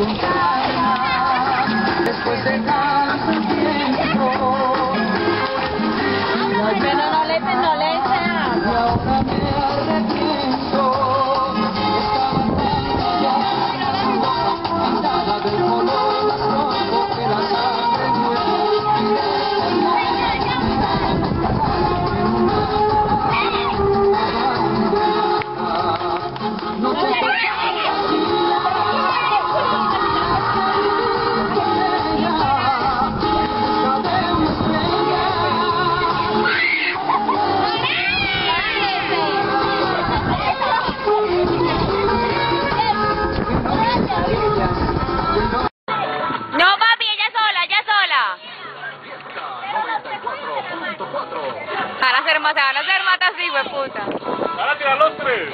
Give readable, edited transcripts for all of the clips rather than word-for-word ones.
después de tanto tiempo. Pero no le echen agua. Y ahora me arrepiento. Estaba tan pintada del color más rojo que la sangre nuestra. No sé por qué. Se van a hacer matas, sí, hueputa. Van a tirar los tres.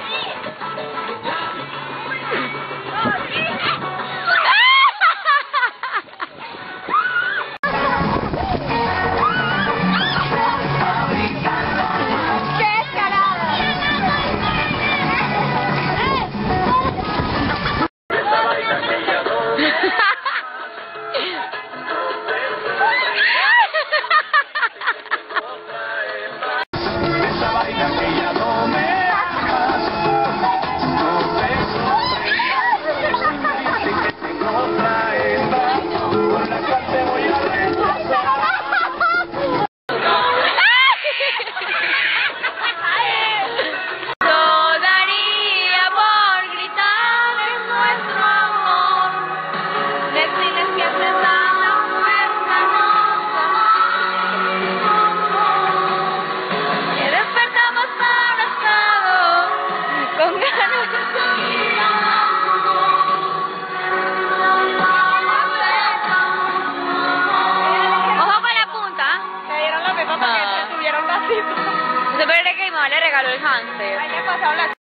Se ve que mi mamá le regaló el hámster.